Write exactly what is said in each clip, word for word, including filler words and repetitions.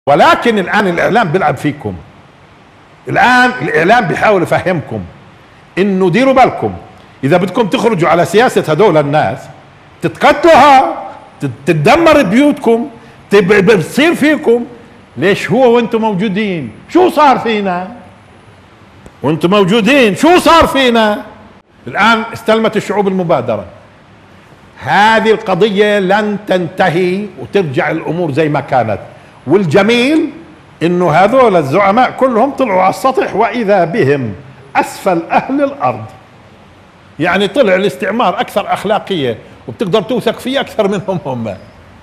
ولكن الآن الإعلام بيلعب فيكم. الآن الإعلام بيحاول يفهمكم إنه ديروا بالكم إذا بدكم تخرجوا على سياسة هدول الناس تتقتلوها، تتدمر بيوتكم، بتصير فيكم. ليش هو وانتم موجودين؟ شو صار فينا؟ وانتم موجودين شو صار فينا؟ الآن استلمت الشعوب المبادرة. هذه القضية لن تنتهي وترجع الأمور زي ما كانت. والجميل إنه هذول الزعماء كلهم طلعوا على السطح وإذا بهم أسفل أهل الأرض. يعني طلع الاستعمار أكثر أخلاقية وبتقدر توثق فيه أكثر منهم هم.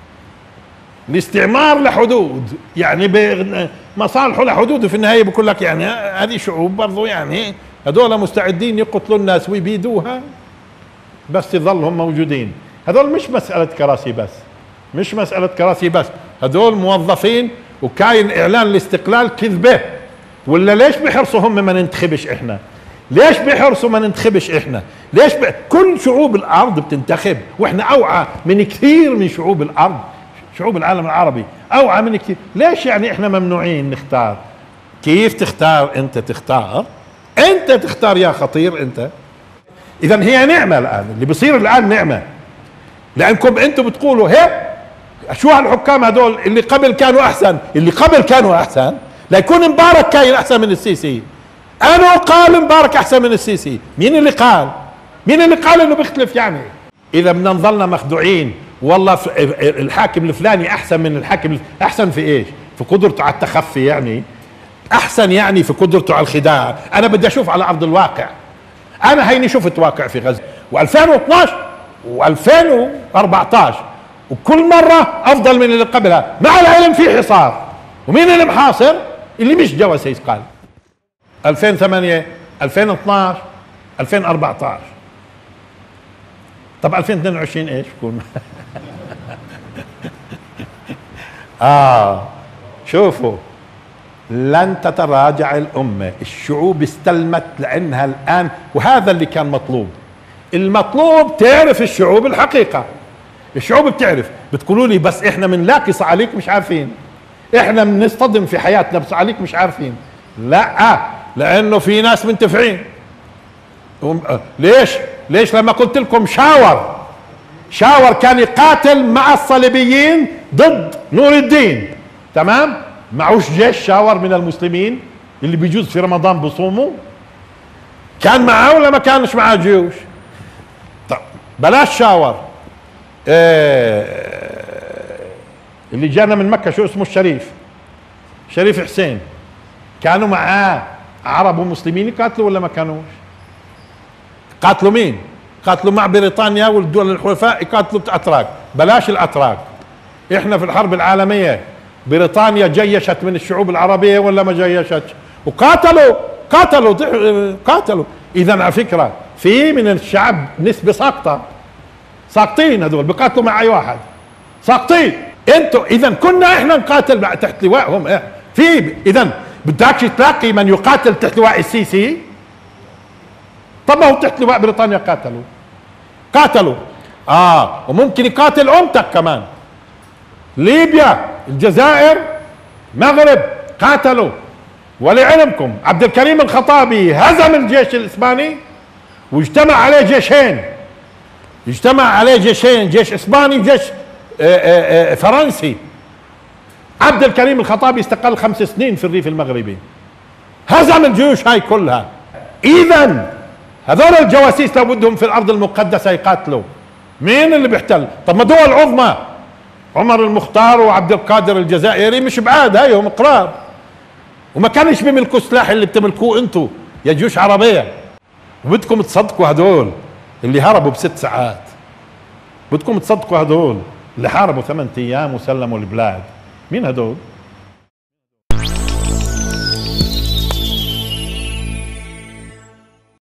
الاستعمار لحدود، يعني مصالحه لحدود، وفي النهاية بقول لك يعني هذه شعوب برضو يعني هذول مستعدين يقتلوا الناس ويبيدوها بس يظلهم موجودين. هذول مش مسألة كراسي بس، مش مسألة كراسي بس، هذول موظفين وكاين إعلان الاستقلال كذبة. ولا ليش بيحرصوا هم ما ننتخبش إحنا؟ ليش بيحرصوا ما ننتخبش إحنا؟ ليش ب... كل شعوب الأرض بتنتخب وإحنا أوعى من كثير من شعوب الأرض، شعوب العالم العربي أوعى من كثير. ليش يعني إحنا ممنوعين نختار؟ كيف تختار؟ أنت تختار، أنت تختار يا خطير أنت. إذا هي نعمة الآن، اللي بيصير الآن نعمة، لأنكم أنتم بتقولوا هيك شو هالحكام هدول اللي قبل كانوا أحسن، اللي قبل كانوا أحسن، ليكون مبارك كاين أحسن من السيسي. أنا قال مبارك أحسن من السيسي، مين اللي قال؟ مين اللي قال إنه بيختلف؟ يعني إذا بدنا نضلنا مخدوعين والله الحاكم الفلاني أحسن من الحاكم، أحسن في إيش؟ في قدرته على التخفي، يعني أحسن يعني في قدرته على الخداع. أنا بدي أشوف على أرض الواقع. أنا هيني شفت واقع في غزة وألفين واثناشر وألفين وأربعتاشر وكل مرة أفضل من اللي قبلها، مع العلم في حصار. ومين اللي محاصر؟ اللي مش جواسيس. قال ألفين وثمانية ألفين واثناشر ألفين وأربعتاشر. طب ألفين واثنين وعشرين ايش بكون؟ اه شوفوا، لن تتراجع الأمة. الشعوب استلمت لأنها الآن، وهذا اللي كان مطلوب. المطلوب تعرف الشعوب الحقيقة. الشعوب بتعرف. بتقولوا لي بس احنا بنلاقي صعاليك مش عارفين، احنا بنصطدم في حياتنا بصعاليك مش عارفين. لا، لأنه في ناس منتفعين. ليش؟ ليش لما قلت لكم شاور شاور كان يقاتل مع الصليبيين ضد نور الدين، تمام؟ معوش جيش شاور من المسلمين اللي بيجوز في رمضان بصوموا؟ كان معاه ولا ما كانش معاه جيوش؟ طب بلاش شاور. إيه اللي جانا من مكة شو اسمه؟ الشريف شريف حسين، كانوا معاه عرب ومسلمين يقاتلوا ولا ما كانوش؟ قاتلوا مين؟ قاتلوا مع بريطانيا والدول الحلفاء، يقاتلوا الأتراك. بلاش الأتراك. احنا في الحرب العالمية بريطانيا جيشت من الشعوب العربية ولا ما جيشتش؟ وقاتلوا قاتلوا قاتلوا. إذا على فكرة في من الشعب نسبة ساقطة، ساقطين، هذول بيقاتلوا مع أي واحد، ساقطين. انتوا إذا كنا احنا نقاتل تحت لوائهم. اه في إذا بدكش تلاقي من يقاتل تحت لواء السيسي؟ طب ما هو تحت لواء بريطانيا قاتلوا قاتلوا اه وممكن يقاتل أمتك كمان. ليبيا، الجزائر، المغرب قاتلوا. ولعلمكم عبد الكريم الخطابي هزم الجيش الإسباني واجتمع عليه جيشين، اجتمع عليه جيشين، جيش إسباني وجيش آآ آآ فرنسي. عبد الكريم الخطابي استقل خمس سنين في الريف المغربي، هزم الجيوش هاي كلها. إذا هذول الجواسيس لو بدهم في الأرض المقدسة يقاتلوا، مين اللي بيحتل؟ طب ما دول عظمى، عمر المختار وعبد القادر الجزائري مش بعاد، هايهم قراب، وما كانش بيملكوا السلاح اللي بتملكوه انتوا يا جيوش عربية. وبدكم تصدقوا هدول اللي هربوا بست ساعات؟ بدكم تصدقوا هدول اللي حاربوا ثمانية ايام وسلموا البلاد؟ مين هدول؟